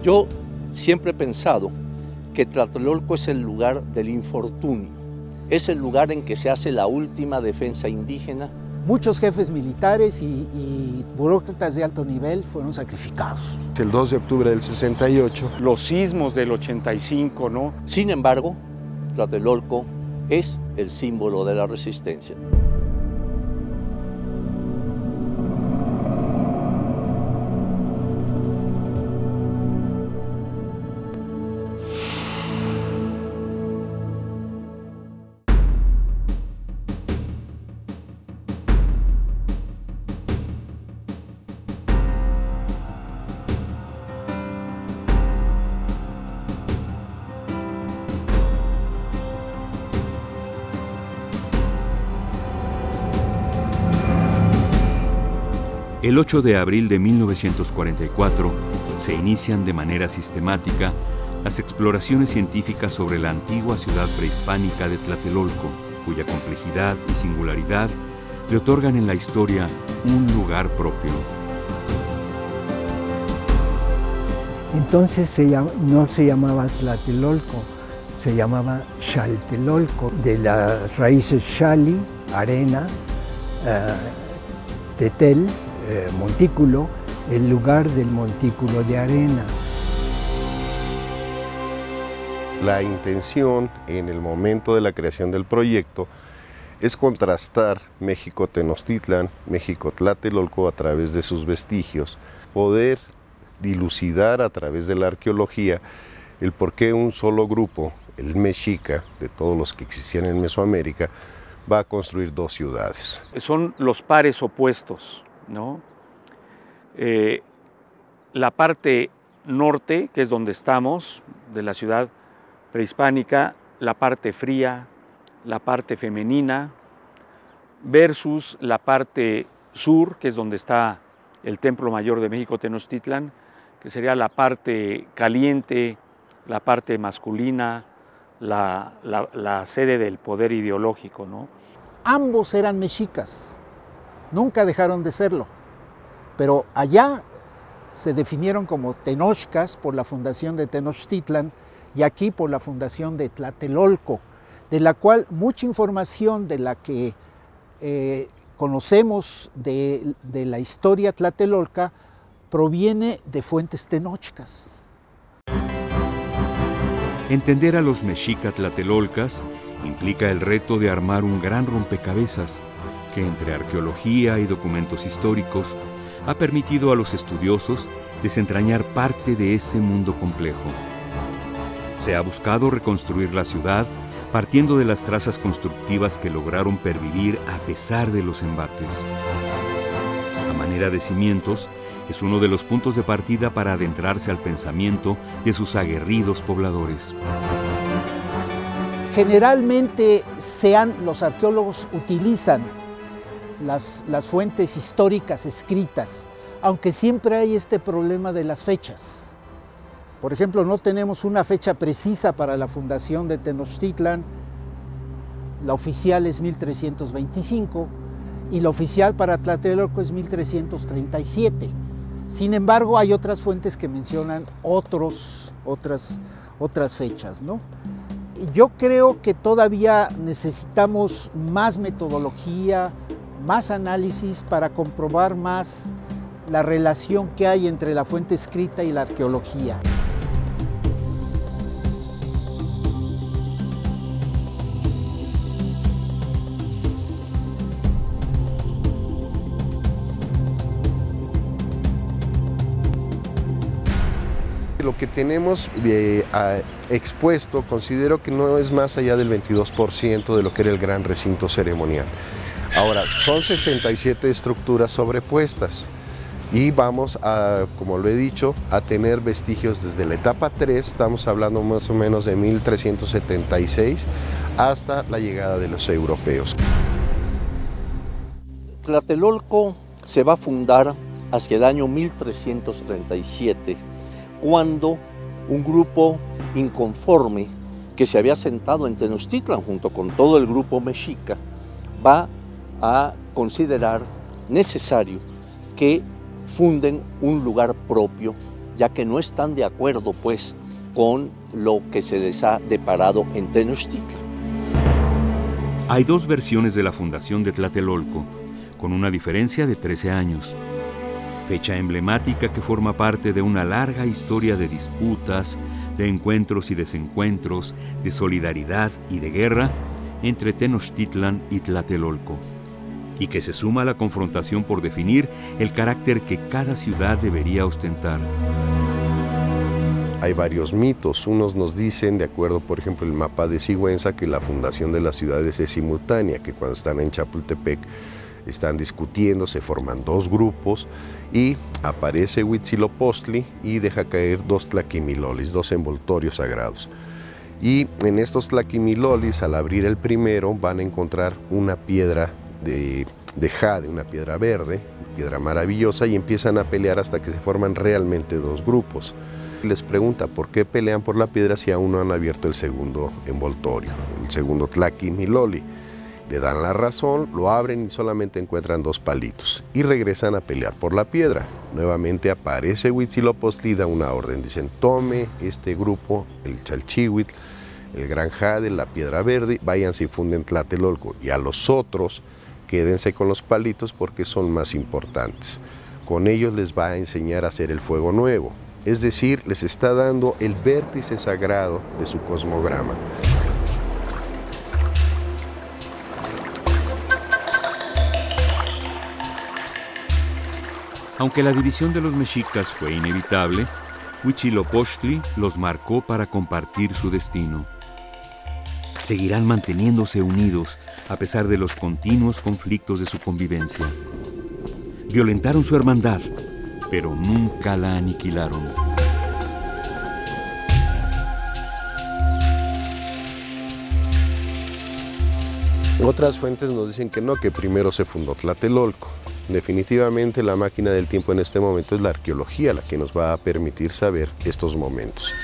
Yo siempre he pensado que Tlatelolco es el lugar del infortunio, es el lugar en que se hace la última defensa indígena. Muchos jefes militares y burócratas de alto nivel fueron sacrificados. El 2 de octubre del 68. Los sismos del 85, ¿no? Sin embargo, Tlatelolco es el símbolo de la resistencia. El 8 de abril de 1944 se inician de manera sistemática las exploraciones científicas sobre la antigua ciudad prehispánica de Tlatelolco, cuya complejidad y singularidad le otorgan en la historia un lugar propio. Entonces no se llamaba Tlatelolco, se llamaba Xaltelolco, de las raíces xali, arena, tetel, montículo, el lugar del montículo de arena. La intención en el momento de la creación del proyecto es contrastar México-Tenochtitlan, México-Tlatelolco a través de sus vestigios, poder dilucidar a través de la arqueología el por qué un solo grupo, el mexica, de todos los que existían en Mesoamérica, va a construir dos ciudades. Son los pares opuestos, ¿no? La parte norte, que es donde estamos, de la ciudad prehispánica, la parte fría, la parte femenina, versus la parte sur, que es donde está el Templo Mayor de México Tenochtitlan, que sería la parte caliente, la parte masculina, la sede del poder ideológico, ¿no? Ambos eran mexicas, nunca dejaron de serlo, pero allá se definieron como tenochcas por la fundación de Tenochtitlan y aquí por la fundación de Tlatelolco, de la cual mucha información de la que conocemos de la historia tlatelolca proviene de fuentes tenochcas. Entender a los mexica tlatelolcas implica el reto de armar un gran rompecabezas que entre arqueología y documentos históricos ha permitido a los estudiosos desentrañar parte de ese mundo complejo. Se ha buscado reconstruir la ciudad partiendo de las trazas constructivas que lograron pervivir a pesar de los embates. A manera de cimientos, es uno de los puntos de partida para adentrarse al pensamiento de sus aguerridos pobladores. Generalmente los arqueólogos utilizan las fuentes históricas escritas, aunque siempre hay este problema de las fechas. Por ejemplo, no tenemos una fecha precisa para la fundación de Tenochtitlan, la oficial es 1325 y la oficial para Tlatelolco es 1337. Sin embargo, hay otras fuentes que mencionan otras fechas, ¿no? Yo creo que todavía necesitamos más metodología, más análisis para comprobar más la relación que hay entre la fuente escrita y la arqueología. Lo que tenemos expuesto considero que no es más allá del 22% de lo que era el gran recinto ceremonial. Ahora, son 67 estructuras sobrepuestas y vamos a, como lo he dicho, a tener vestigios desde la etapa 3, estamos hablando más o menos de 1376, hasta la llegada de los europeos. Tlatelolco se va a fundar hacia el año 1337, cuando un grupo inconforme que se había sentado en Tenochtitlan junto con todo el grupo mexica va a considerar necesario que funden un lugar propio ya que no están de acuerdo pues con lo que se les ha deparado en Tenochtitlan. Hay dos versiones de la fundación de Tlatelolco, con una diferencia de 13 años. Fecha emblemática que forma parte de una larga historia de disputas, de encuentros y desencuentros, de solidaridad y de guerra entre Tenochtitlan y Tlatelolco, y que se suma a la confrontación por definir el carácter que cada ciudad debería ostentar. Hay varios mitos. Unos nos dicen, de acuerdo, por ejemplo, el mapa de Sigüenza, que la fundación de las ciudades es simultánea, que cuando están en Chapultepec están discutiendo, se forman dos grupos y aparece Huitzilopochtli y deja caer dos tlaquimilolis, dos envoltorios sagrados. Y en estos tlaquimilolis, al abrir el primero, van a encontrar una piedra de jade, una piedra verde, piedra maravillosa, y empiezan a pelear hasta que se forman realmente dos grupos. Les pregunta por qué pelean por la piedra si aún no han abierto el segundo envoltorio, el segundo tlaquimiloli. Le dan la razón, lo abren y solamente encuentran dos palitos y regresan a pelear por la piedra. Nuevamente aparece Huitzilopochtli, da una orden, dicen tome este grupo, el Chalchihuitl, el gran jade, la piedra verde, váyanse y funden Tlatelolco, y a los otros quédense con los palitos porque son más importantes. Con ellos les va a enseñar a hacer el fuego nuevo. Es decir, les está dando el vértice sagrado de su cosmograma. Aunque la división de los mexicas fue inevitable, Huitzilopochtli los marcó para compartir su destino. Seguirán manteniéndose unidos a pesar de los continuos conflictos de su convivencia. Violentaron su hermandad, pero nunca la aniquilaron. Otras fuentes nos dicen que no, que primero se fundó Tlatelolco. Definitivamente la máquina del tiempo en este momento es la arqueología la que nos va a permitir saber estos momentos.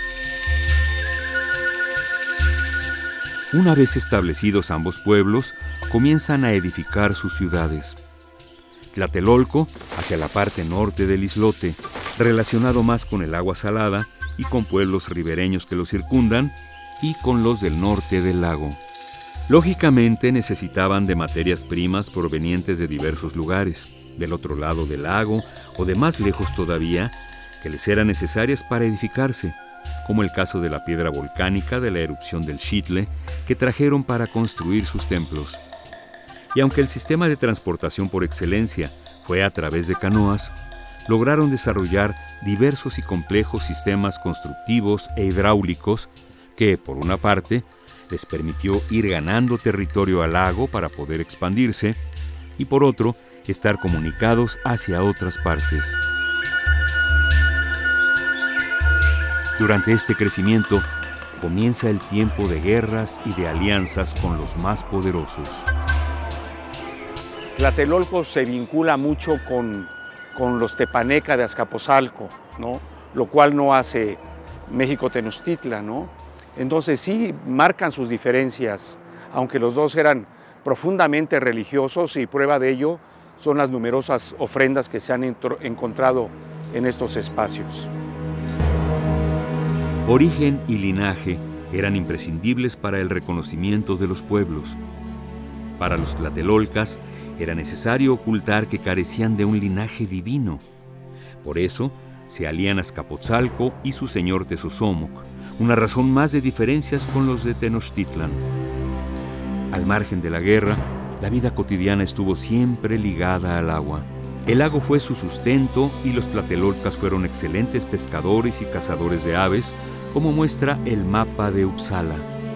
Una vez establecidos ambos pueblos, comienzan a edificar sus ciudades. Tlatelolco, hacia la parte norte del islote, relacionado más con el agua salada y con pueblos ribereños que lo circundan, y con los del norte del lago. Lógicamente necesitaban de materias primas provenientes de diversos lugares, del otro lado del lago o de más lejos todavía, que les eran necesarias para edificarse, como el caso de la piedra volcánica de la erupción del Xitle, que trajeron para construir sus templos. Y aunque el sistema de transportación por excelencia fue a través de canoas, lograron desarrollar diversos y complejos sistemas constructivos e hidráulicos que, por una parte, les permitió ir ganando territorio al lago para poder expandirse y, por otro, estar comunicados hacia otras partes. Durante este crecimiento, comienza el tiempo de guerras y de alianzas con los más poderosos. Tlatelolco se vincula mucho con los tepaneca de Azcapotzalco, ¿no? Lo cual no hace México-Tenochtitlan, ¿no? Entonces sí marcan sus diferencias, aunque los dos eran profundamente religiosos, y prueba de ello son las numerosas ofrendas que se han encontrado en estos espacios. Origen y linaje eran imprescindibles para el reconocimiento de los pueblos. Para los tlatelolcas era necesario ocultar que carecían de un linaje divino. Por eso se alían Azcapotzalco y su señor Tezozomoc, una razón más de diferencias con los de Tenochtitlan. Al margen de la guerra, la vida cotidiana estuvo siempre ligada al agua. El lago fue su sustento y los tlatelolcas fueron excelentes pescadores y cazadores de aves, como muestra el mapa de Uppsala.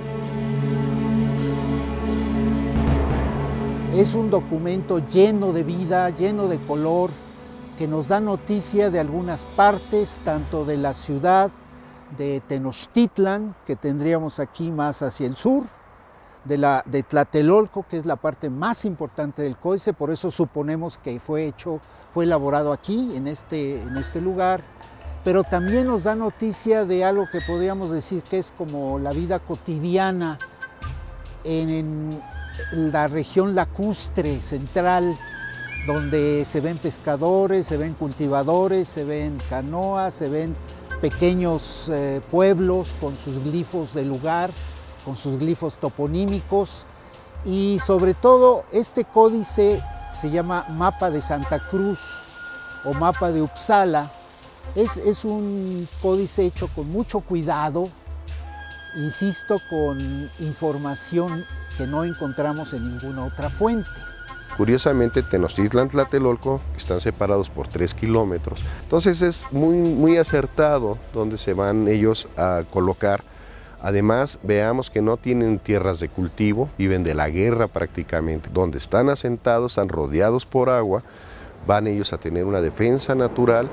Es un documento lleno de vida, lleno de color, que nos da noticia de algunas partes, tanto de la ciudad de Tenochtitlan, que tendríamos aquí más hacia el sur, de Tlatelolco, que es la parte más importante del códice, por eso suponemos que fue elaborado aquí, en este lugar, pero también nos da noticia de algo que podríamos decir que es como la vida cotidiana en la región lacustre central donde se ven pescadores, se ven cultivadores, se ven canoas, se ven pequeños pueblos con sus glifos de lugar, con sus glifos toponímicos, y sobre todo este códice se llama Mapa de Santa Cruz o Mapa de Uppsala. Es un códice hecho con mucho cuidado, insisto, con información que no encontramos en ninguna otra fuente. Curiosamente, Tenochtitlan, Tlatelolco están separados por 3 kilómetros. Entonces es muy acertado donde se van ellos a colocar. Además, veamos que no tienen tierras de cultivo, viven de la guerra prácticamente. Donde están asentados, están rodeados por agua, van ellos a tener una defensa natural.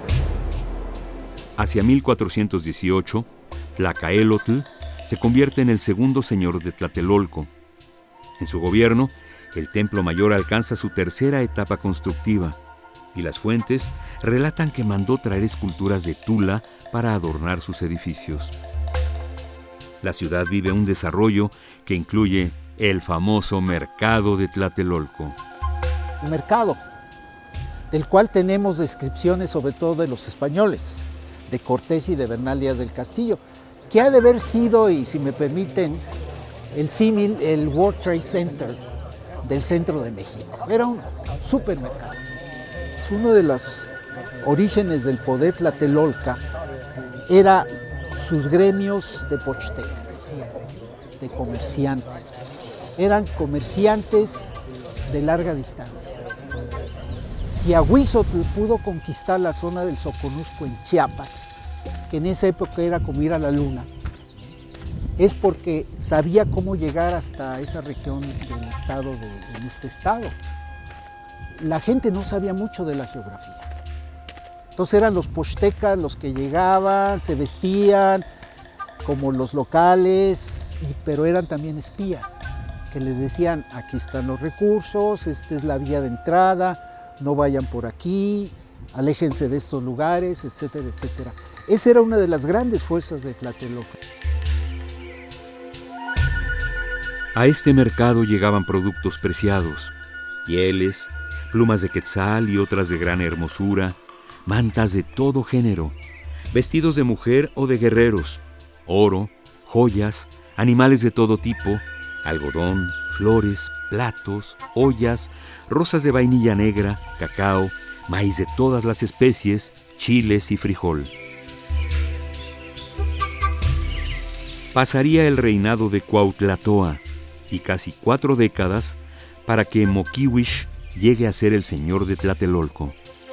Hacia 1418, Tlacaelotl se convierte en el segundo señor de Tlatelolco. En su gobierno, el Templo Mayor alcanza su tercera etapa constructiva, y las fuentes relatan que mandó traer esculturas de Tula para adornar sus edificios. La ciudad vive un desarrollo que incluye el famoso mercado de Tlatelolco. Un mercado del cual tenemos descripciones sobre todo de los españoles, de Cortés y de Bernal Díaz del Castillo, que ha de haber sido, y si me permiten, el símil, el World Trade Center del centro de México. Era un supermercado. Uno de los orígenes del poder tlatelolca era sus gremios de pochtecas, de comerciantes. Eran comerciantes de larga distancia. Si Ahuizotl pudo conquistar la zona del Soconusco en Chiapas, que en esa época era como ir a la luna, es porque sabía cómo llegar hasta esa región del estado, en este estado. La gente no sabía mucho de la geografía. Entonces eran los pochtecas los que llegaban, se vestían como los locales, pero eran también espías, que les decían, aquí están los recursos, esta es la vía de entrada, no vayan por aquí, aléjense de estos lugares, etcétera, etcétera. Esa era una de las grandes fuerzas de Tlatelolco. A este mercado llegaban productos preciados, pieles, plumas de quetzal y otras de gran hermosura, mantas de todo género, vestidos de mujer o de guerreros, oro, joyas, animales de todo tipo, algodón, flores, platos, ollas, rosas de vainilla negra, cacao, maíz de todas las especies, chiles y frijol. Pasaría el reinado de Cuauhtlatoa y casi 4 décadas para que Moquihuix llegue a ser el señor de Tlatelolco.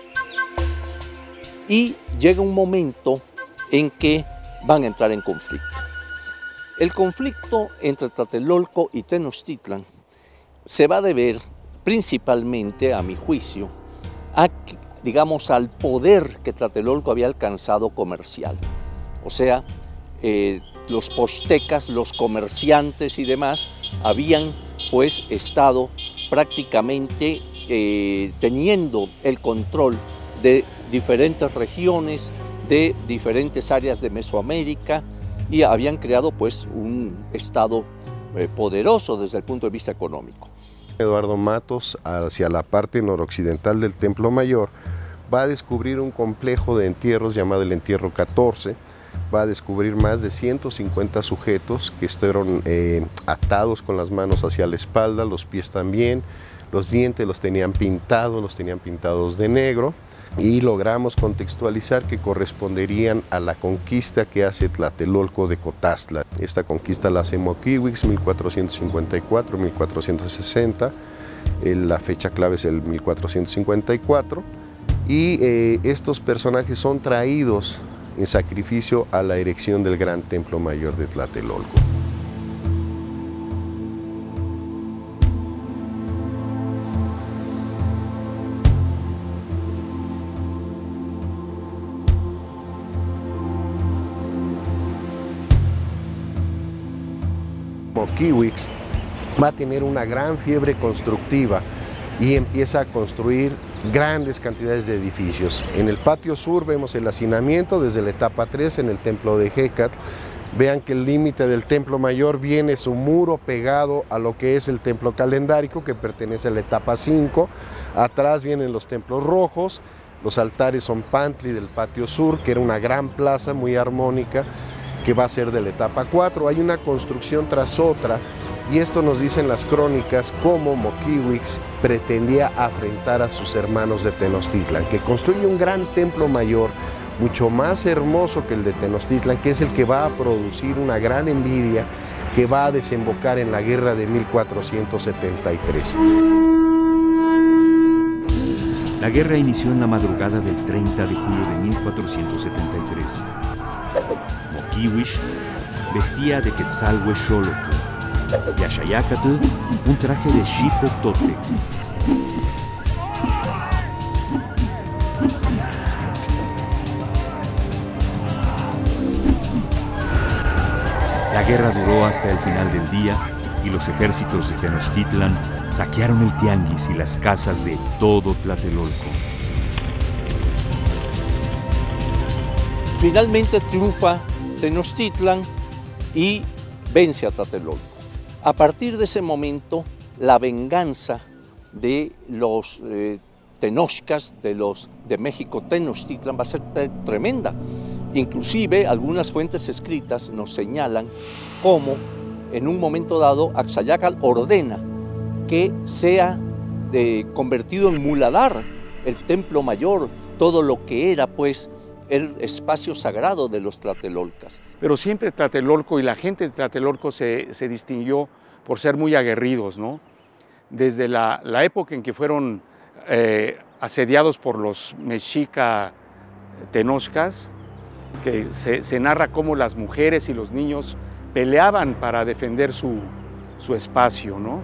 Y llega un momento en que van a entrar en conflicto. El conflicto entre Tlatelolco y Tenochtitlan se va a deber principalmente, a mi juicio, digamos, al poder que Tlatelolco había alcanzado comercial. O sea, los pochtecas, los comerciantes y demás, habían pues estado prácticamente teniendo el control de diferentes regiones, de diferentes áreas de Mesoamérica, y habían creado pues un estado poderoso desde el punto de vista económico. Eduardo Matos, hacia la parte noroccidental del Templo Mayor, va a descubrir un complejo de entierros llamado el Entierro 14, va a descubrir más de 150 sujetos que estuvieron atados con las manos hacia la espalda, los pies también, los dientes los tenían pintados de negro, y logramos contextualizar que corresponderían a la conquista que hace Tlatelolco de Cotaztla. Esta conquista la hace Moquihuix 1454-1460, la fecha clave es el 1454, y estos personajes son traídos en sacrificio a la erección del gran Templo Mayor de Tlatelolco. Moquihuix va a tener una gran fiebre constructiva y empieza a construir grandes cantidades de edificios. En el patio sur vemos el hacinamiento desde la etapa 3 en el templo de Hécatl. Vean que el límite del templo mayor viene su muro pegado a lo que es el templo calendárico, que pertenece a la etapa 5. Atrás vienen los templos rojos, los altares son Pantli del patio sur, que era una gran plaza muy armónica, que va a ser de la etapa 4. Hay una construcción tras otra, y esto nos dicen las crónicas cómo Moquihuix pretendía afrentar a sus hermanos de Tenochtitlan, que construye un gran templo mayor, mucho más hermoso que el de Tenochtitlan, que es el que va a producir una gran envidia que va a desembocar en la guerra de 1473. La guerra inició en la madrugada del 30 de julio de 1473. Moquihuix vestía de Quetzalhuexolotl y Axayácatl un traje de Xipe-Totec. La guerra duró hasta el final del día y los ejércitos de Tenochtitlan saquearon el tianguis y las casas de todo Tlatelolco. Finalmente triunfa Tenochtitlan y vence a Tlatelolco. A partir de ese momento, la venganza de los tenochcas, de México Tenochtitlan, va a ser tremenda. Inclusive, algunas fuentes escritas nos señalan cómo, en un momento dado, Axayácatl ordena que sea convertido en muladar el templo mayor, todo lo que era, pues, el espacio sagrado de los tlatelolcas. Pero siempre Tlatelolco y la gente de Tlatelolco se distinguió por ser muy aguerridos, ¿no? Desde la época en que fueron asediados por los mexica tenochcas, que se narra cómo las mujeres y los niños peleaban para defender su espacio, ¿no?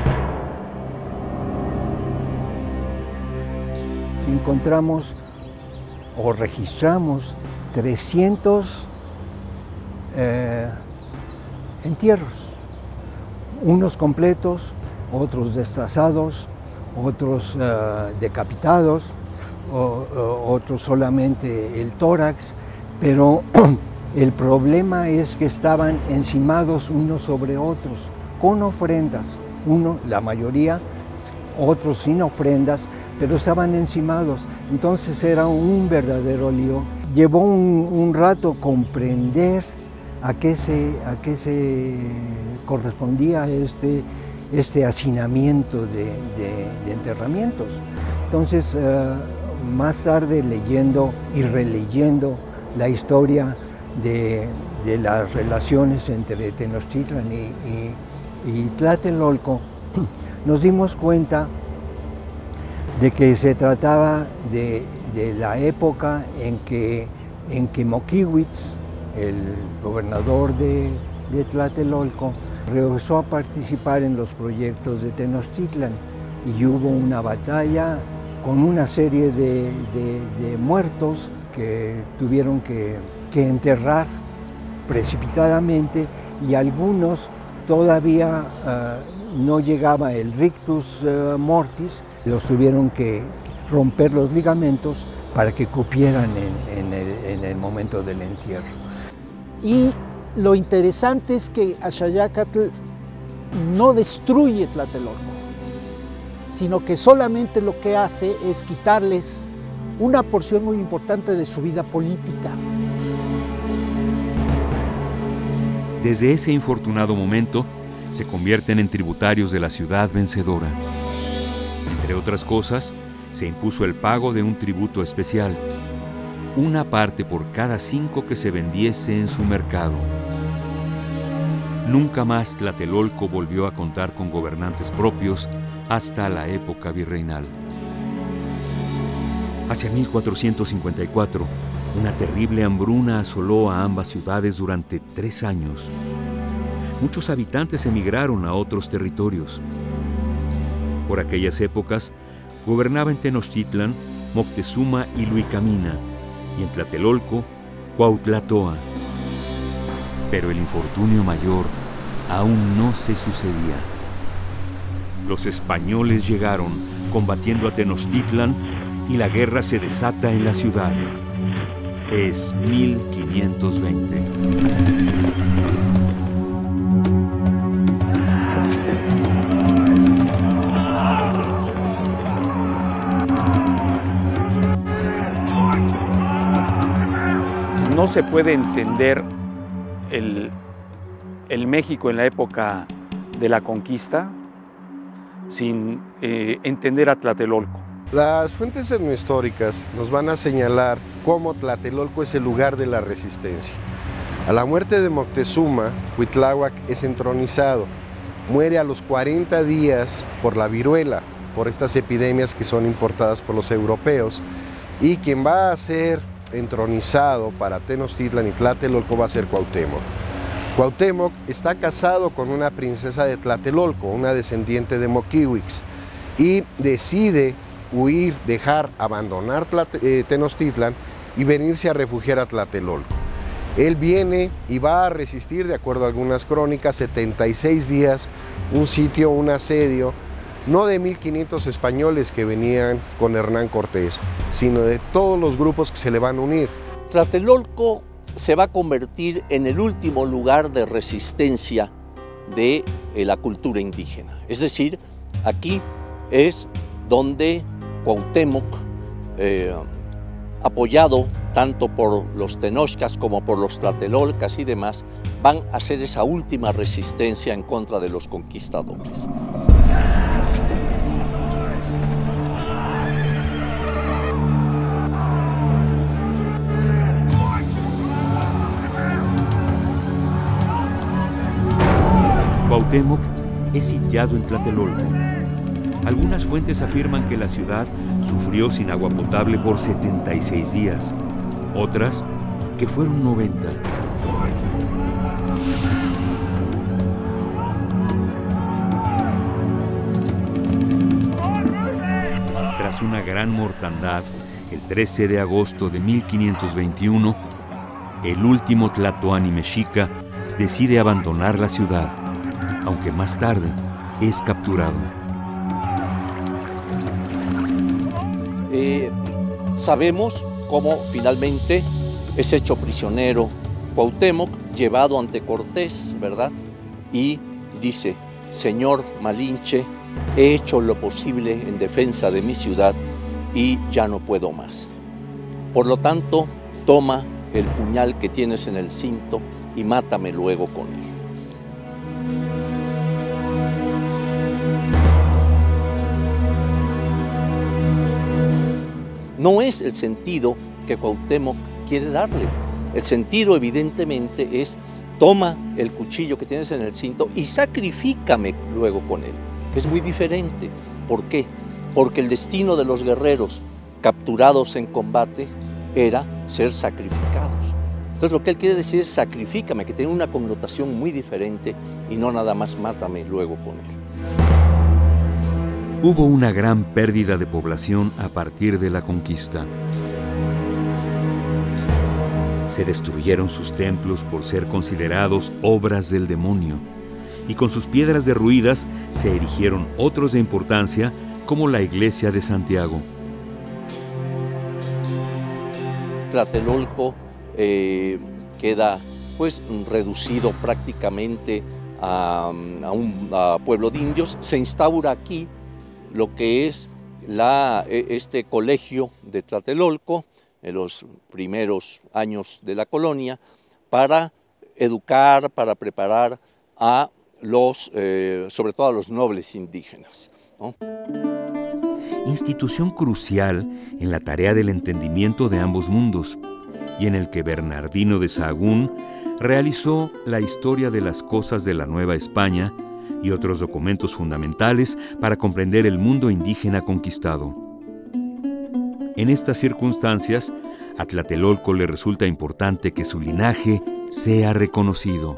Encontramos o registramos 300 entierros, unos completos, otros destazados, otros decapitados, otros solamente el tórax, pero el problema es que estaban encimados unos sobre otros, con ofrendas, la mayoría, otros sin ofrendas, pero estaban encimados, entonces era un verdadero lío. Llevó un rato comprender a qué se correspondía este hacinamiento de enterramientos. Entonces, más tarde, leyendo y releyendo la historia de las relaciones entre Tenochtitlan y Tlatelolco, nos dimos cuenta de que se trataba de la época en que Moquihuix, el gobernador de Tlatelolco, rehusó a participar en los proyectos de Tenochtitlan y hubo una batalla con una serie de muertos que tuvieron que enterrar precipitadamente, y algunos todavía no llegaba el rictus mortis, los tuvieron que romper los ligamentos para que cupieran en el momento del entierro. Y lo interesante es que Axayácatl no destruye Tlatelolco, sino que solamente lo que hace es quitarles una porción muy importante de su vida política. Desde ese infortunado momento, se convierten en tributarios de la ciudad vencedora. Entre otras cosas, se impuso el pago de un tributo especial, una parte por cada 5 que se vendiese en su mercado. Nunca más Tlatelolco volvió a contar con gobernantes propios hasta la época virreinal. Hacia 1454, una terrible hambruna asoló a ambas ciudades durante 3 años. Muchos habitantes emigraron a otros territorios. Por aquellas épocas, gobernaba en Tenochtitlan Moctezuma y Luicamina, y en Tlatelolco, Cuauhtlatoa. Pero el infortunio mayor aún no se sucedía. Los españoles llegaron combatiendo a Tenochtitlan y la guerra se desata en la ciudad. Es 1520. no se puede entender el México en la época de la conquista sin entender a Tlatelolco. Las fuentes etnohistóricas nos van a señalar cómo Tlatelolco es el lugar de la resistencia. A la muerte de Moctezuma, Cuitláhuac es entronizado. Muere a los 40 días por la viruela, por estas epidemias que son importadas por los europeos, y quien va a ser entronizado para Tenochtitlan y Tlatelolco va a ser Cuauhtémoc. Cuauhtémoc está casado con una princesa de Tlatelolco, una descendiente de Moquihuix, y decide huir, abandonar Tenochtitlan y venirse a refugiar a Tlatelolco. Él viene y va a resistir, de acuerdo a algunas crónicas, 76 días, un sitio, un asedio, no de 1500 españoles que venían con Hernán Cortés, sino de todos los grupos que se le van a unir. Tlatelolco se va a convertir en el último lugar de resistencia de la cultura indígena. Es decir, aquí es donde Cuauhtémoc, apoyado tanto por los tenochcas como por los tlatelolcas y demás, van a hacer esa última resistencia en contra de los conquistadores. Cuauhtémoc es sitiado en Tlatelolco. Algunas fuentes afirman que la ciudad sufrió sin agua potable por 76 días, otras que fueron 90. Tras una gran mortandad, el 13 de agosto de 1521, el último tlatoani mexica decide abandonar la ciudad, aunque más tarde es capturado. Sabemos cómo finalmente es hecho prisionero Cuauhtémoc, llevado ante Cortés, ¿verdad? Y dice: Señor Malinche, he hecho lo posible en defensa de mi ciudad y ya no puedo más. Por lo tanto, toma el puñal que tienes en el cinto y mátame luego con él. No es el sentido que Cuauhtémoc quiere darle. El sentido, evidentemente, es: toma el cuchillo que tienes en el cinto y sacrifícame luego con él, que es muy diferente. ¿Por qué? Porque el destino de los guerreros capturados en combate era ser sacrificados. Entonces lo que él quiere decir es: sacrifícame, que tiene una connotación muy diferente, y no nada más mátame luego con él. Hubo una gran pérdida de población a partir de la conquista. Se destruyeron sus templos por ser considerados obras del demonio, y con sus piedras derruidas se erigieron otros de importancia, como la iglesia de Santiago. Tlatelolco queda pues reducido prácticamente a un pueblo de indios. Se instaura aquí lo que es este colegio de Tlatelolco en los primeros años de la colonia, para educar, para preparar a los, sobre todo a los nobles indígenas, ¿no? Institución crucial en la tarea del entendimiento de ambos mundos, y en el que Bernardino de Sahagún realizó la historia de las cosas de la Nueva España y otros documentos fundamentales para comprender el mundo indígena conquistado. En estas circunstancias, a Tlatelolco le resulta importante que su linaje sea reconocido.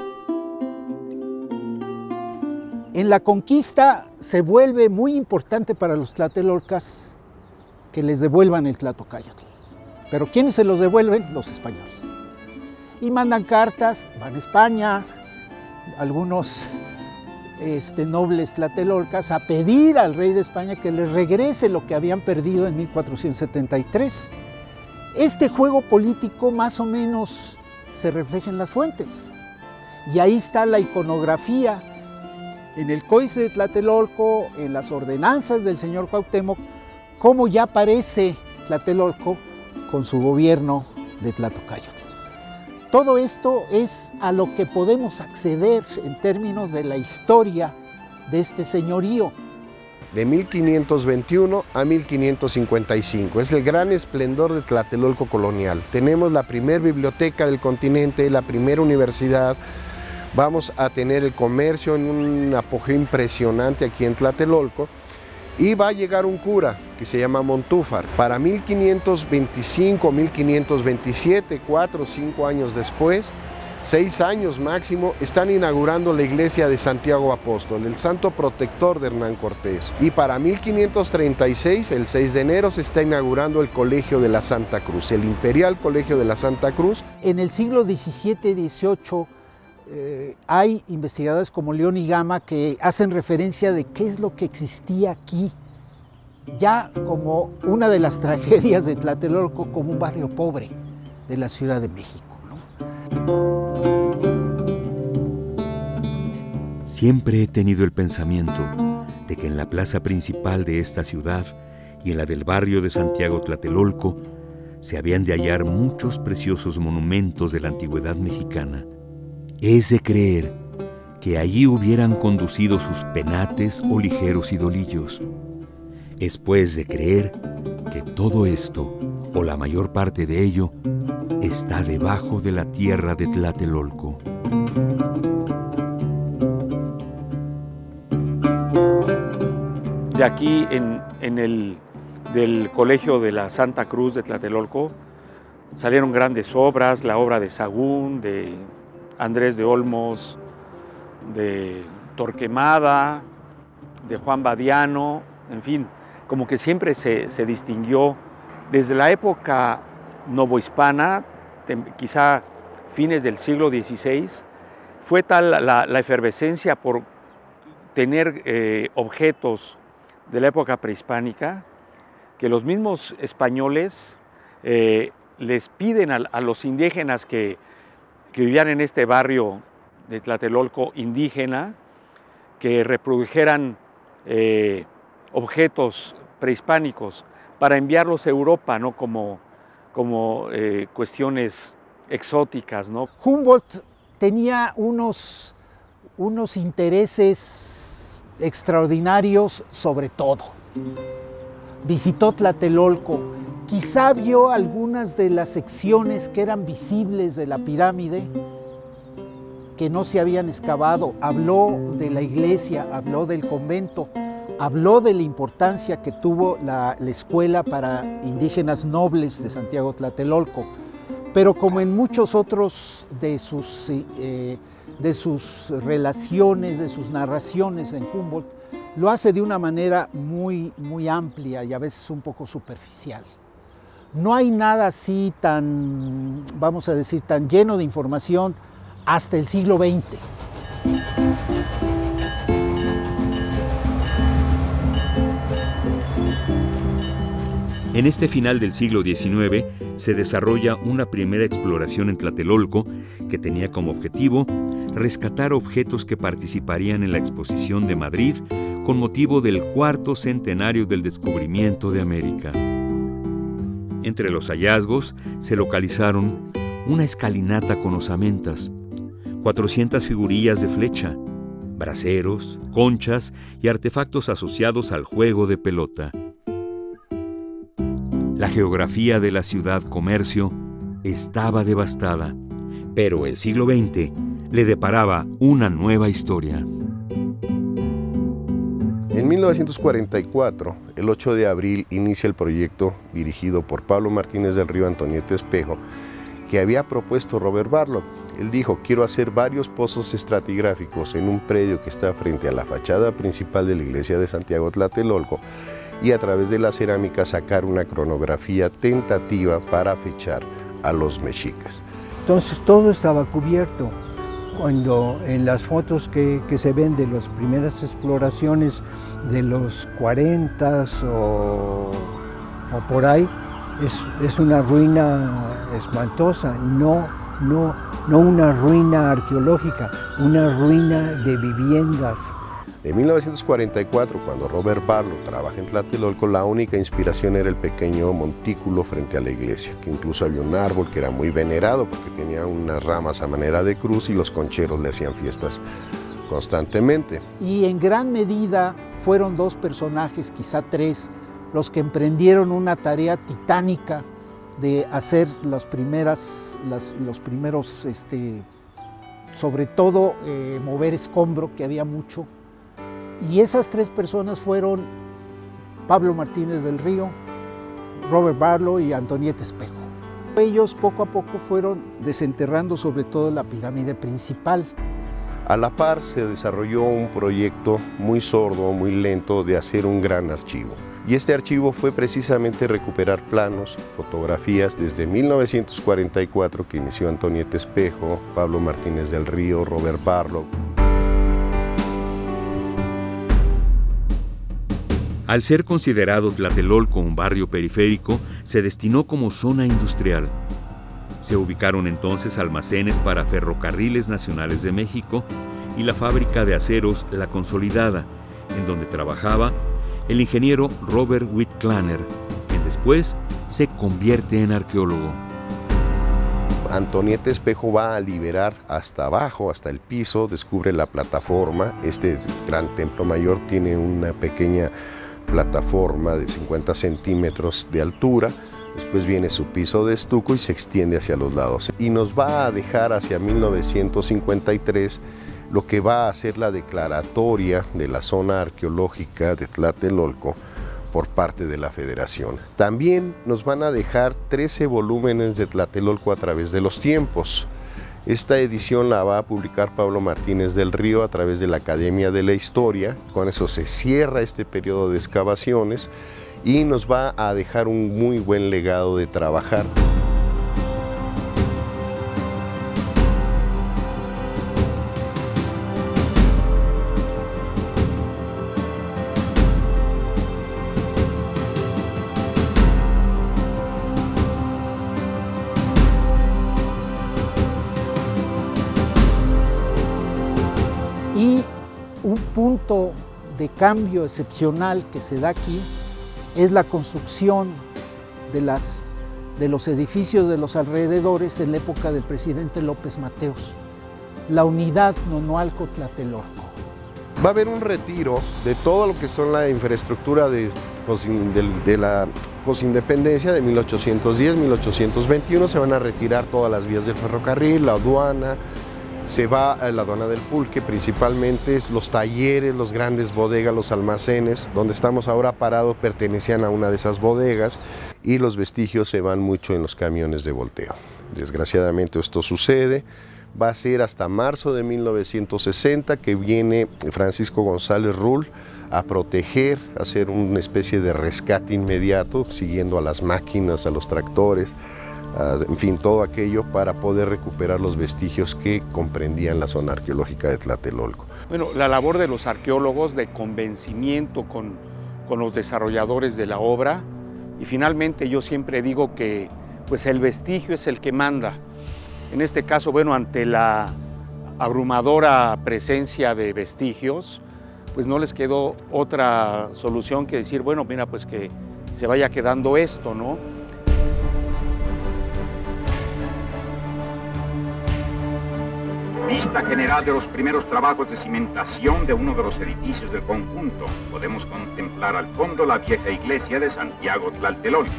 En la conquista se vuelve muy importante para los tlatelolcas que les devuelvan el Tlatocáyotl. Pero ¿quiénes se los devuelven? Los españoles. Y mandan cartas, van a España, algunos nobles tlatelolcas, a pedir al rey de España que les regrese lo que habían perdido en 1473. Este juego político más o menos se refleja en las fuentes. Y ahí está la iconografía en el Códice de Tlatelolco, en las ordenanzas del señor Cuauhtémoc, cómo ya aparece Tlatelolco con su gobierno de Tlatocáyotl. Todo esto es a lo que podemos acceder en términos de la historia de este señorío. De 1521 a 1555, es el gran esplendor de Tlatelolco colonial. Tenemos la primera biblioteca del continente, la primera universidad, vamos a tener el comercio en un apogeo impresionante aquí en Tlatelolco, y va a llegar un cura que se llama Montúfar. Para 1525, 1527, 4 o 5 años después, 6 años máximo, están inaugurando la iglesia de Santiago Apóstol, el santo protector de Hernán Cortés. Y para 1536, el 6 de enero, se está inaugurando el Colegio de la Santa Cruz, el Imperial Colegio de la Santa Cruz. En el siglo XVII y XVIII hay investigadores como León y Gama que hacen referencia de qué es lo que existía aquí, ya como una de las tragedias de Tlatelolco, como un barrio pobre de la Ciudad de México, ¿no? Siempre he tenido el pensamiento de que en la plaza principal de esta ciudad y en la del barrio de Santiago Tlatelolco se habían de hallar muchos preciosos monumentos de la antigüedad mexicana. Es de creer que allí hubieran conducido sus penates o ligeros idolillos. Es pues de creer que todo esto, o la mayor parte de ello, está debajo de la tierra de Tlatelolco. De aquí, del Colegio de la Santa Cruz de Tlatelolco, salieron grandes obras, la obra de Sahagún, de Andrés de Olmos, de Torquemada, de Juan Badiano, en fin, como que siempre se distinguió desde la época novohispana, quizá fines del siglo XVI, fue tal la efervescencia por tener objetos de la época prehispánica que los mismos españoles les piden a los indígenas que vivían en este barrio de Tlatelolco indígena, que reprodujeran objetos prehispánicos para enviarlos a Europa, ¿no? como cuestiones exóticas, ¿no? Humboldt tenía unos intereses extraordinarios sobre todo. Visitó Tlatelolco, quizá vio algunas de las secciones que eran visibles de la pirámide, que no se habían excavado, habló de la iglesia, habló del convento, habló de la importancia que tuvo la escuela para indígenas nobles de Santiago Tlatelolco, pero como en muchos otros de sus relaciones, de sus narraciones en Humboldt, lo hace de una manera muy amplia y a veces un poco superficial. No hay nada así tan, vamos a decir, tan lleno de información hasta el siglo XX. En este final del siglo XIX se desarrolla una primera exploración en Tlatelolco que tenía como objetivo rescatar objetos que participarían en la exposición de Madrid con motivo del 4º centenario del descubrimiento de América. Entre los hallazgos se localizaron una escalinata con osamentas, 400 figurillas de flecha, braseros, conchas y artefactos asociados al juego de pelota. La geografía de la ciudad-comercio estaba devastada, pero el siglo XX le deparaba una nueva historia. En 1944, el 8 de abril, inicia el proyecto dirigido por Pablo Martínez del Río Antonieta Espejo, que había propuesto Robert Barlow. Él dijo: quiero hacer varios pozos estratigráficos en un predio que está frente a la fachada principal de la iglesia de Santiago Tlatelolco y a través de la cerámica sacar una cronografía tentativa para fechar a los mexicas. Entonces todo estaba cubierto. Cuando en las fotos que se ven de las primeras exploraciones de los 40s o por ahí, es una ruina espantosa, no una ruina arqueológica, una ruina de viviendas. De 1944, cuando Robert Barlow trabaja en Tlatelolco, la única inspiración era el pequeño montículo frente a la iglesia, que incluso había un árbol que era muy venerado porque tenía unas ramas a manera de cruz y los concheros le hacían fiestas constantemente. Y en gran medida fueron dos personajes, quizá tres, los que emprendieron una tarea titánica de hacer los primeros, sobre todo mover escombro, que había mucho. Y esas tres personas fueron Pablo Martínez del Río, Robert Barlow y Antonieta Espejo. Ellos poco a poco fueron desenterrando sobre todo la pirámide principal. A la par se desarrolló un proyecto muy sordo, muy lento de hacer un gran archivo. Y este archivo fue precisamente recuperar planos, fotografías desde 1944 que inició Antonieta Espejo, Pablo Martínez del Río, Robert Barlow. Al ser considerado Tlatelolco un barrio periférico, se destinó como zona industrial. Se ubicaron entonces almacenes para Ferrocarriles Nacionales de México y la fábrica de aceros La Consolidada, en donde trabajaba el ingeniero Robert Witt-Klaner, quien después se convierte en arqueólogo. Antonieta Espejo va a liberar hasta abajo, hasta el piso, descubre la plataforma. Este gran templo mayor tiene una pequeña plataforma de 50 centímetros de altura, después viene su piso de estuco y se extiende hacia los lados. Y nos va a dejar hacia 1953 lo que va a ser la declaratoria de la zona arqueológica de Tlatelolco por parte de la Federación. También nos van a dejar 13 volúmenes de Tlatelolco a través de los tiempos. Esta edición la va a publicar Pablo Martínez del Río a través de la Academia de la Historia. Con eso se cierra este periodo de excavaciones y nos va a dejar un muy buen legado de trabajar. Y un punto de cambio excepcional que se da aquí es la construcción de los edificios de los alrededores en la época del presidente López Mateos, la unidad Nonoalco-Tlatelolco. Va a haber un retiro de todo lo que son la infraestructura de la posindependencia de 1810-1821, se van a retirar todas las vías del ferrocarril, la aduana. Se va a la aduana del Pulque, principalmente los talleres, los grandes bodegas, los almacenes. Donde estamos ahora parados pertenecían a una de esas bodegas y los vestigios se van mucho en los camiones de volteo. Desgraciadamente esto sucede. Va a ser hasta marzo de 1960 que viene Francisco González Rull a proteger, a hacer una especie de rescate inmediato, siguiendo a las máquinas, a los tractores, en fin, todo aquello para poder recuperar los vestigios que comprendían la zona arqueológica de Tlatelolco. Bueno, la labor de los arqueólogos de convencimiento con los desarrolladores de la obra, y finalmente yo siempre digo que pues el vestigio es el que manda. En este caso, bueno, ante la abrumadora presencia de vestigios, pues no les quedó otra solución que decir, bueno, mira, pues que se vaya quedando esto, ¿no? Vista general de los primeros trabajos de cimentación de uno de los edificios del conjunto. Podemos contemplar al fondo la vieja iglesia de Santiago Tlatelolco.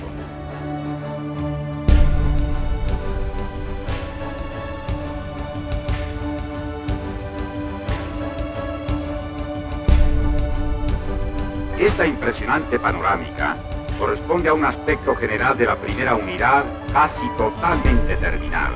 Esta impresionante panorámica corresponde a un aspecto general de la primera unidad casi totalmente terminada.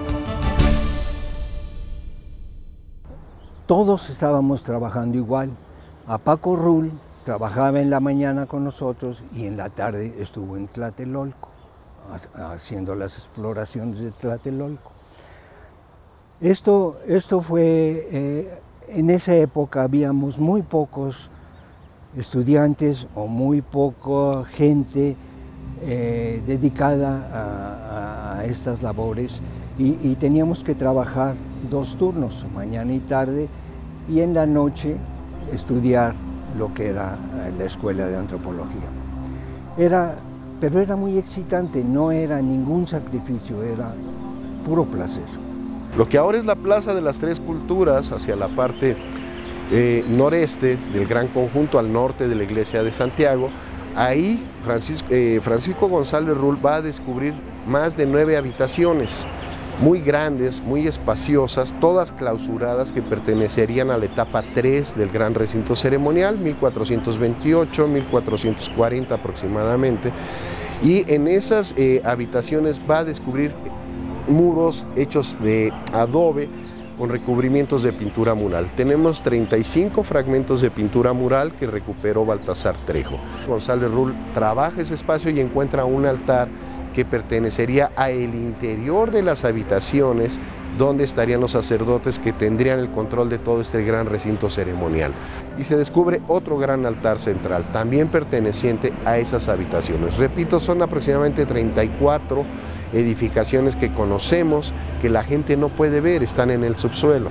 Todos estábamos trabajando igual. a Paco Rull, trabajaba en la mañana con nosotros y en la tarde estuvo en Tlatelolco, haciendo las exploraciones de Tlatelolco. Esto fue, en esa época habíamos muy pocos estudiantes o muy poca gente dedicada a estas labores y teníamos que trabajar 2 turnos, mañana y tarde, y en la noche estudiar lo que era la escuela de antropología. Pero era muy excitante, no era ningún sacrificio, era puro placer. Lo que ahora es la Plaza de las Tres Culturas, hacia la parte noreste del gran conjunto, al norte de la iglesia de Santiago, ahí Francisco González Rull va a descubrir más de 9 habitaciones, muy grandes, muy espaciosas, todas clausuradas, que pertenecerían a la etapa 3 del gran recinto ceremonial, 1428, 1440 aproximadamente, y en esas habitaciones va a descubrir muros hechos de adobe con recubrimientos de pintura mural. Tenemos 35 fragmentos de pintura mural que recuperó Baltasar Trejo. González Rull trabaja ese espacio y encuentra un altar que pertenecería a el interior de las habitaciones donde estarían los sacerdotes que tendrían el control de todo este gran recinto ceremonial. Y se descubre otro gran altar central, también perteneciente a esas habitaciones. Repito, son aproximadamente 34 edificaciones que conocemos, que la gente no puede ver, están en el subsuelo.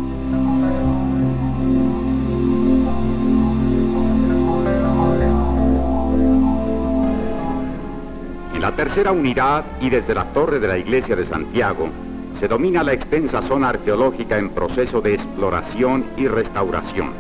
En la tercera unidad y desde la torre de la iglesia de Santiago, se domina la extensa zona arqueológica en proceso de exploración y restauración.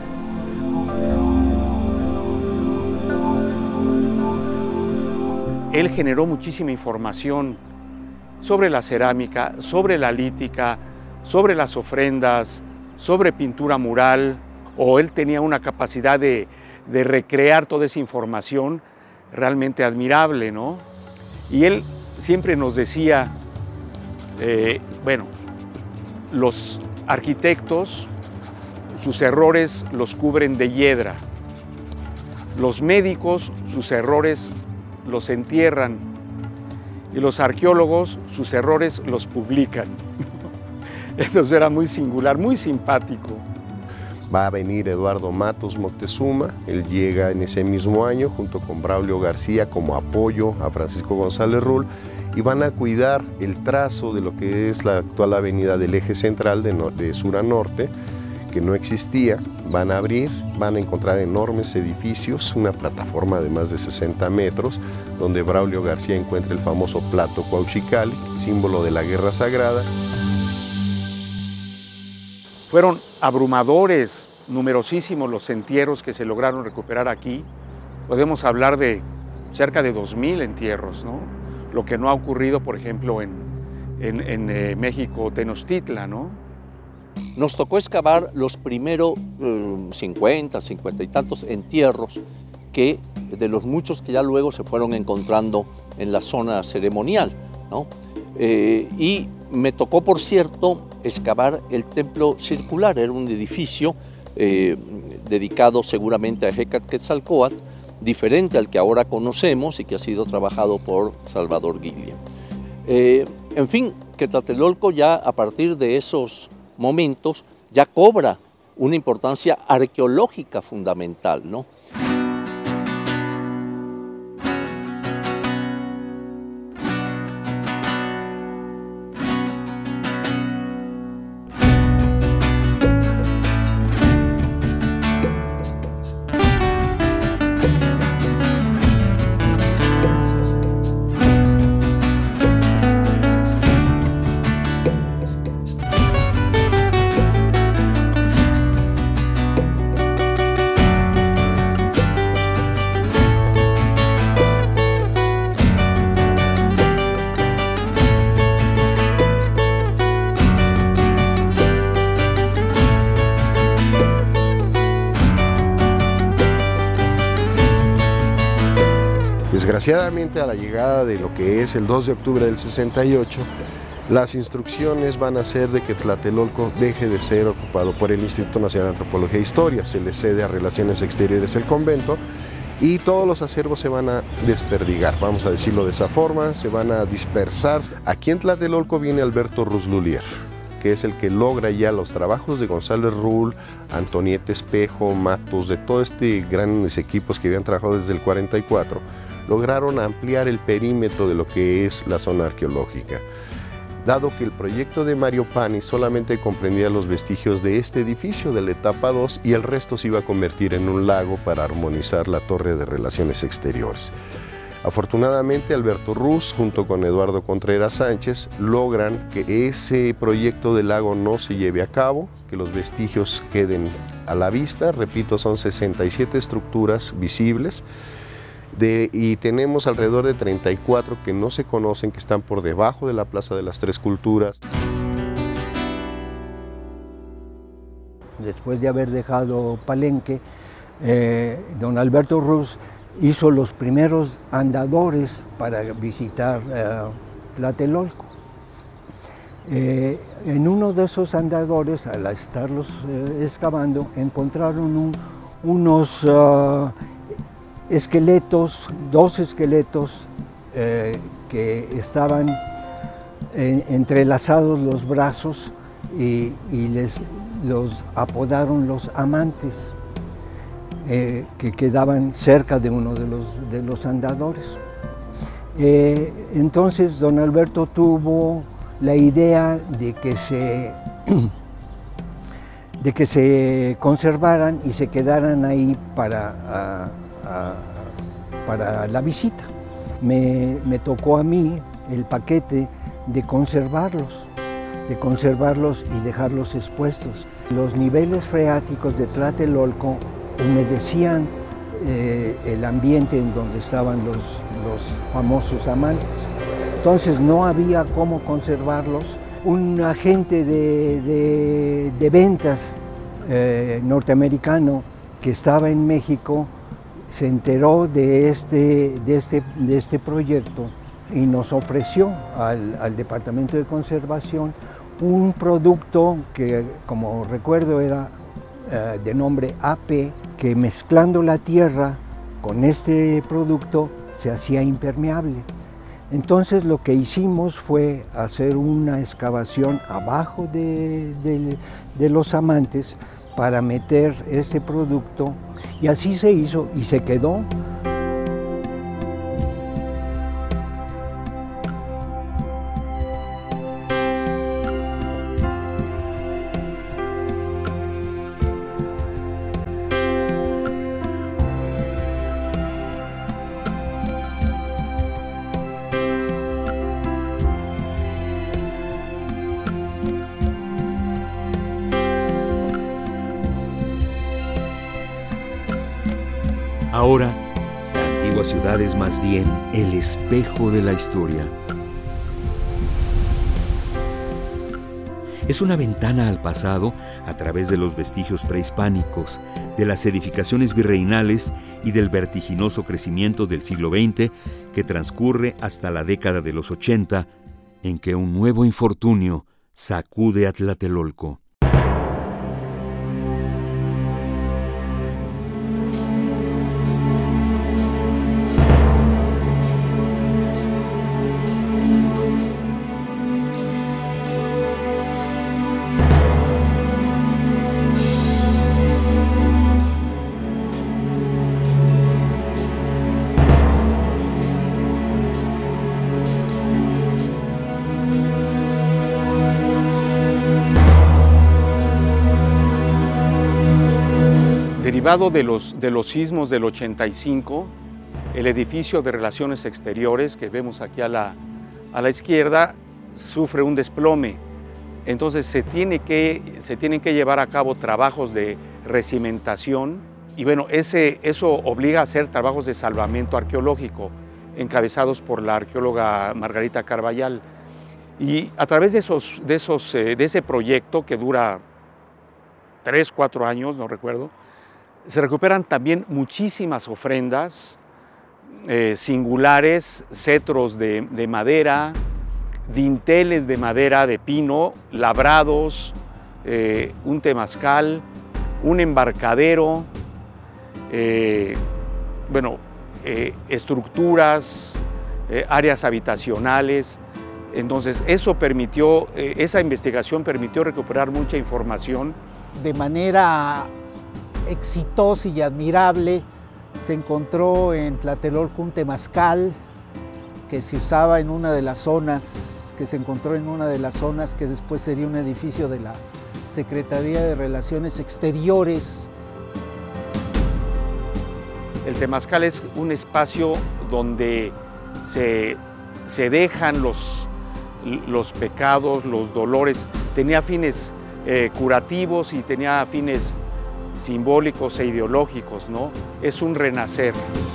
Él generó muchísima información sobre la cerámica, sobre la lítica, sobre las ofrendas, sobre pintura mural, o él tenía una capacidad de recrear toda esa información realmente admirable, ¿no? Y él siempre nos decía, bueno, los arquitectos, sus errores los cubren de hiedra, los médicos, sus errores los entierran, y los arqueólogos, sus errores los publican. Entonces era muy singular, muy simpático. Va a venir Eduardo Matos Moctezuma, él llega en ese mismo año junto con Braulio García como apoyo a Francisco González Rull, y van a cuidar el trazo de lo que es la actual avenida del eje central de sur a norte, que no existía. Van a abrir, van a encontrar enormes edificios, una plataforma de más de 60 metros, donde Braulio García encuentra el famoso plato Cuauhxicalli, símbolo de la guerra sagrada. Fueron abrumadores, numerosísimos los entierros que se lograron recuperar aquí. Podemos hablar de cerca de 2000 entierros, ¿no? Lo que no ha ocurrido, por ejemplo, en México, Tenochtitlan, ¿no? Nos tocó excavar los primeros 50 y tantos entierros de los muchos que ya luego se fueron encontrando en la zona ceremonial, ¿no? Y me tocó, por cierto, excavar el templo circular. Era un edificio dedicado seguramente a Hecatquetzalcóatl, diferente al que ahora conocemos y que ha sido trabajado por Salvador Guillén. En fin, que Tlatelolco ya a partir de esos momentos ya cobra una importancia arqueológica fundamental, ¿no? Desgraciadamente, a la llegada de lo que es el 2 de octubre del 68, Las instrucciones van a ser de que Tlatelolco deje de ser ocupado por el Instituto Nacional de Antropología e Historia, se le cede a Relaciones Exteriores el convento y todos los acervos se van a desperdigar, vamos a decirlo de esa forma, se van a dispersar. Aquí en Tlatelolco viene Alberto Ruz Lhuillier, que es el que logra ya los trabajos de González Rull, Antonieta Espejo, Matos, de todos grandes equipos que habían trabajado desde el 44, lograron ampliar el perímetro de lo que es la zona arqueológica. Dado que el proyecto de Mario Pani solamente comprendía los vestigios de este edificio de la etapa 2 y el resto se iba a convertir en un lago para armonizar la torre de Relaciones Exteriores. Afortunadamente, Alberto Ruz, junto con Eduardo Contreras Sánchez, logran que ese proyecto del lago no se lleve a cabo, que los vestigios queden a la vista. Repito, son 67 estructuras visibles y tenemos alrededor de 34 que no se conocen, que están por debajo de la Plaza de las Tres Culturas. Después de haber dejado Palenque, don Alberto Ruz hizo los primeros andadores para visitar Tlatelolco. En uno de esos andadores, al estarlos excavando, encontraron unos esqueletos, dos esqueletos que estaban entrelazados los brazos y los apodaron los amantes. Que quedaban cerca de uno de los andadores. Entonces don Alberto tuvo la idea de que se conservaran y se quedaran ahí para la visita. Me tocó a mí el paquete de conservarlos y dejarlos expuestos. Los niveles freáticos de Tlatelolco humedecían el ambiente en donde estaban los famosos amantes. Entonces no había cómo conservarlos. Un agente de ventas norteamericano que estaba en México se enteró de este proyecto y nos ofreció al Departamento de Conservación un producto que, como recuerdo, era de nombre AP, que mezclando la tierra con este producto se hacía impermeable. Entonces lo que hicimos fue hacer una excavación abajo de los amantes para meter este producto y así se hizo y se quedó. Ahora, la antigua ciudad es más bien el espejo de la historia. Es una ventana al pasado a través de los vestigios prehispánicos, de las edificaciones virreinales y del vertiginoso crecimiento del siglo XX que transcurre hasta la década de los 80, en que un nuevo infortunio sacude a Tlatelolco. Derivado de los sismos del 85, el edificio de Relaciones Exteriores que vemos aquí a la izquierda sufre un desplome. Entonces se tienen que llevar a cabo trabajos de recimentación y bueno, eso obliga a hacer trabajos de salvamento arqueológico encabezados por la arqueóloga Margarita Carballal. Y a través de ese proyecto que dura 3, 4 años, no recuerdo, se recuperan también muchísimas ofrendas singulares, cetros de madera, dinteles de madera de pino, labrados, un temazcal, un embarcadero, estructuras, áreas habitacionales. Entonces eso permitió, esa investigación permitió recuperar mucha información. De manera exitosa y admirable se encontró en Tlatelolco un temazcal que se usaba en una de las zonas, que se encontró en una de las zonas que después sería un edificio de la Secretaría de Relaciones Exteriores. El temazcal es un espacio donde se dejan los pecados, los dolores. Tenía fines curativos y tenía fines simbólicos e ideológicos, ¿no? Es un renacer.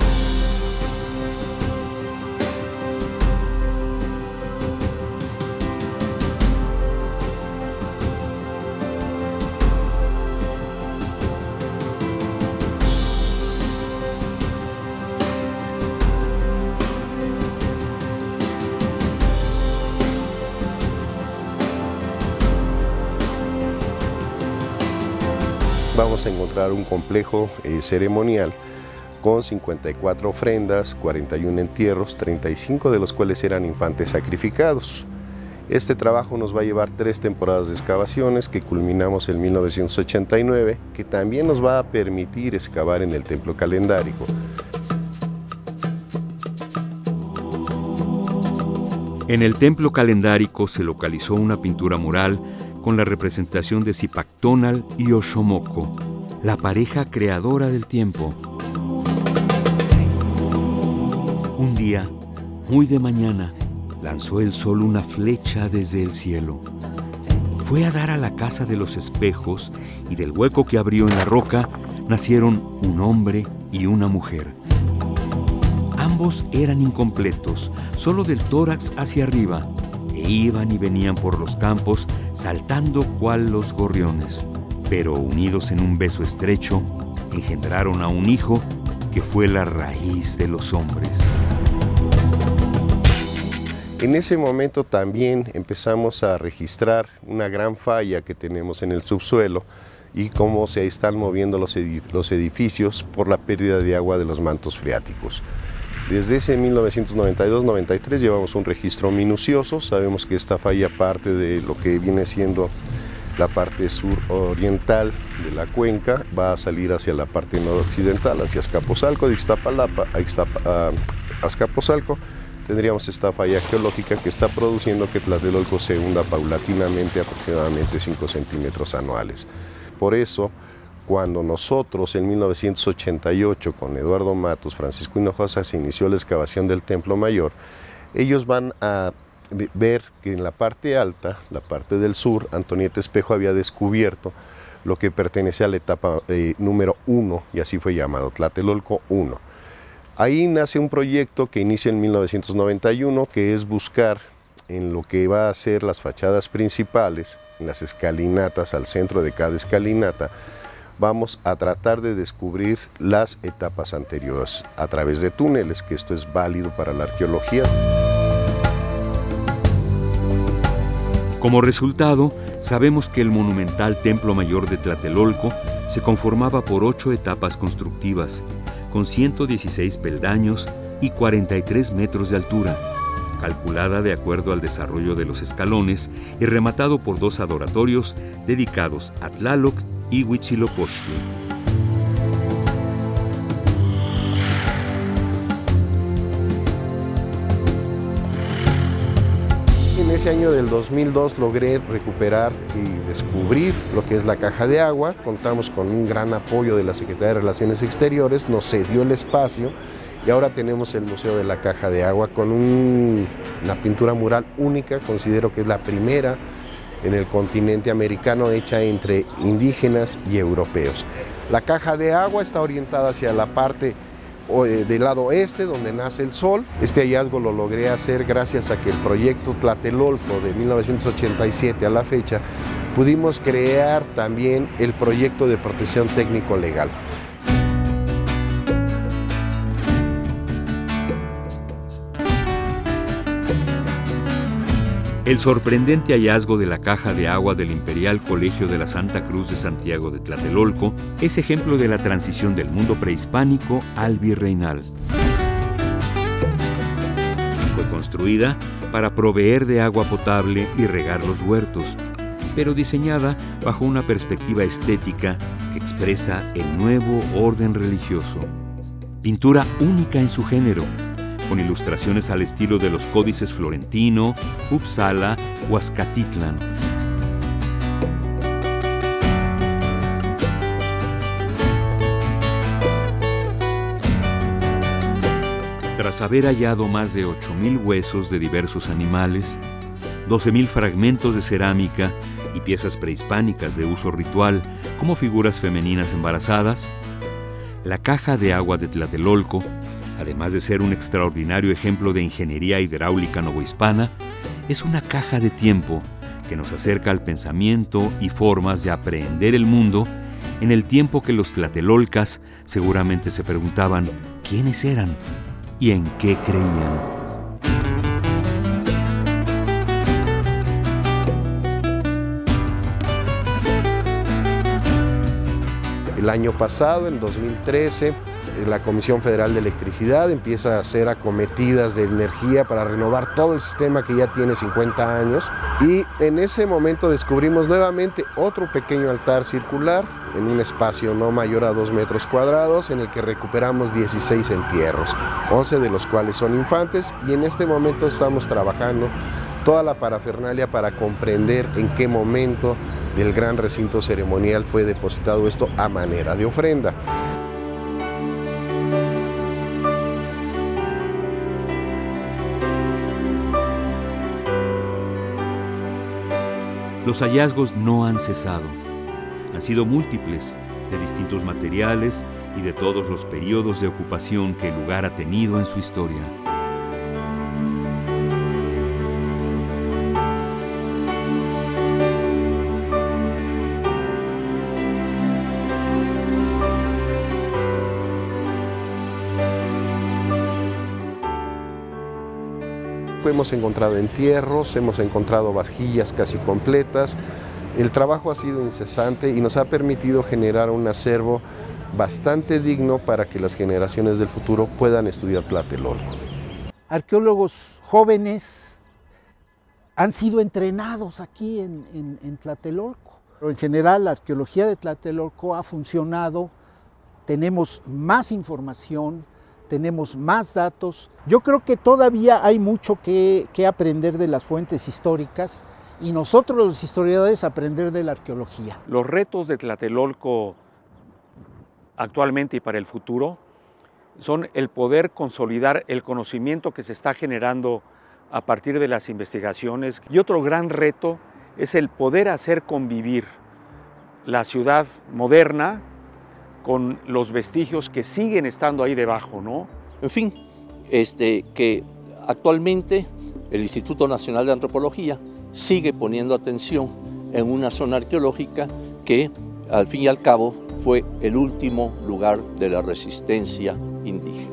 Vamos a encontrar un complejo ceremonial con 54 ofrendas, 41 entierros, 35 de los cuales eran infantes sacrificados. Este trabajo nos va a llevar 3 temporadas de excavaciones que culminamos en 1989, que también nos va a permitir excavar en el templo calendárico. En el templo calendárico se localizó una pintura mural con la representación de Zipactónal y Oxomoco, la pareja creadora del tiempo. Un día, muy de mañana, lanzó el sol una flecha desde el cielo. Fue a dar a la casa de los espejos y del hueco que abrió en la roca nacieron un hombre y una mujer. Ambos eran incompletos, solo del tórax hacia arriba, e iban y venían por los campos saltando cual los gorriones. Pero unidos en un beso estrecho, engendraron a un hijo que fue la raíz de los hombres. En ese momento también empezamos a registrar una gran falla que tenemos en el subsuelo y cómo se están moviendo los edificios por la pérdida de agua de los mantos freáticos. Desde ese 1992-93 llevamos un registro minucioso. Sabemos que esta falla parte de lo que viene siendo la parte suroriental de la cuenca, va a salir hacia la parte noroccidental, hacia Azcapotzalco, de Ixtapalapa a Azcapotzalco. Tendríamos esta falla geológica que está produciendo que Tlatelolco se hunda paulatinamente aproximadamente 5 centímetros anuales. Por eso, cuando nosotros en 1988 con Eduardo Matos, Francisco Hinojosa se inició la excavación del Templo Mayor, ellos van a ver que en la parte alta, la parte del sur, Antonieta Espejo había descubierto lo que pertenece a la etapa número 1, y así fue llamado, Tlatelolco 1. Ahí nace un proyecto que inicia en 1991, que es buscar en lo que va a ser las fachadas principales, en las escalinatas, al centro de cada escalinata, vamos a tratar de descubrir las etapas anteriores a través de túneles, que esto es válido para la arqueología. Como resultado, sabemos que el monumental Templo Mayor de Tlatelolco se conformaba por 8 etapas constructivas, con 116 peldaños y 43 metros de altura, calculada de acuerdo al desarrollo de los escalones y rematado por 2 adoratorios dedicados a Tlaloc y Huitzilopochtli. En ese año del 2002 logré recuperar y descubrir lo que es la caja de agua. Contamos con un gran apoyo de la Secretaría de Relaciones Exteriores, nos cedió el espacio y ahora tenemos el Museo de la Caja de Agua con una pintura mural única, considero que es la primera en el continente americano hecha entre indígenas y europeos. La caja de agua está orientada hacia la parte del lado oeste, donde nace el sol. Este hallazgo lo logré hacer gracias a que el proyecto Tlatelolco de 1987 a la fecha pudimos crear también el proyecto de protección técnico-legal. El sorprendente hallazgo de la caja de agua del Imperial Colegio de la Santa Cruz de Santiago de Tlatelolco es ejemplo de la transición del mundo prehispánico al virreinal. Fue construida para proveer de agua potable y regar los huertos, pero diseñada bajo una perspectiva estética que expresa el nuevo orden religioso. Pintura única en su género, con ilustraciones al estilo de los códices Florentino, Uppsala o Azcatitlan. Tras haber hallado más de 8,000 huesos de diversos animales, 12,000 fragmentos de cerámica y piezas prehispánicas de uso ritual como figuras femeninas embarazadas, la caja de agua de Tlatelolco, además de ser un extraordinario ejemplo de ingeniería hidráulica novohispana, es una caja de tiempo que nos acerca al pensamiento y formas de aprehender el mundo en el tiempo que los tlatelolcas seguramente se preguntaban quiénes eran y en qué creían. El año pasado, en 2013, la Comisión Federal de Electricidad empieza a hacer acometidas de energía para renovar todo el sistema que ya tiene 50 años. Y en ese momento descubrimos nuevamente otro pequeño altar circular en un espacio no mayor a 2 metros cuadrados, en el que recuperamos 16 entierros, 11 de los cuales son infantes, y en este momento estamos trabajando toda la parafernalia para comprender en qué momento del gran recinto ceremonial fue depositado esto a manera de ofrenda. Los hallazgos no han cesado. Han sido múltiples, de distintos materiales y de todos los periodos de ocupación que el lugar ha tenido en su historia. Hemos encontrado entierros, hemos encontrado vajillas casi completas. El trabajo ha sido incesante y nos ha permitido generar un acervo bastante digno para que las generaciones del futuro puedan estudiar Tlatelolco. Arqueólogos jóvenes han sido entrenados aquí en Tlatelolco. Pero en general, la arqueología de Tlatelolco ha funcionado, tenemos más información, tenemos más datos. Yo creo que todavía hay mucho que aprender de las fuentes históricas y nosotros los historiadores aprender de la arqueología. Los retos de Tlatelolco actualmente y para el futuro son el poder consolidar el conocimiento que se está generando a partir de las investigaciones, y otro gran reto es el poder hacer convivir la ciudad moderna con los vestigios que siguen estando ahí debajo, ¿no? En fin, que actualmente el Instituto Nacional de Antropología sigue poniendo atención en una zona arqueológica que, al fin y al cabo, fue el último lugar de la resistencia indígena.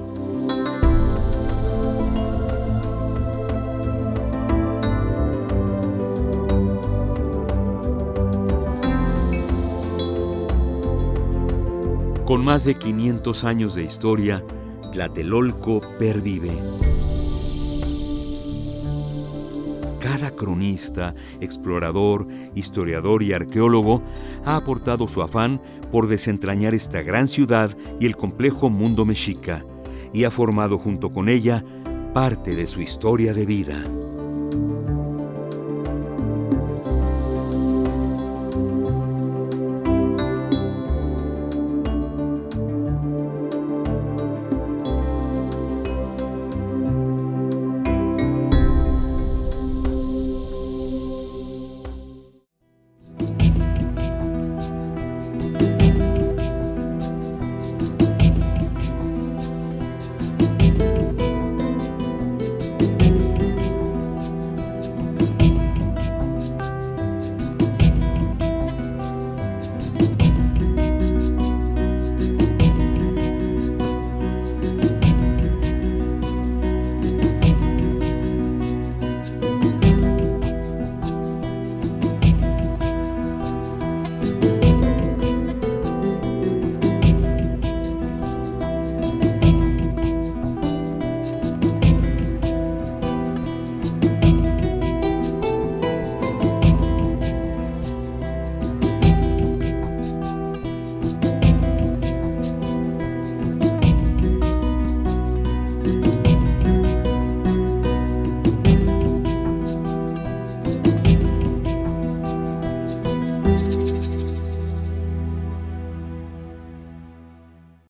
Con más de 500 años de historia, Tlatelolco pervive. Cada cronista, explorador, historiador y arqueólogo ha aportado su afán por desentrañar esta gran ciudad y el complejo mundo mexica, y ha formado junto con ella parte de su historia de vida.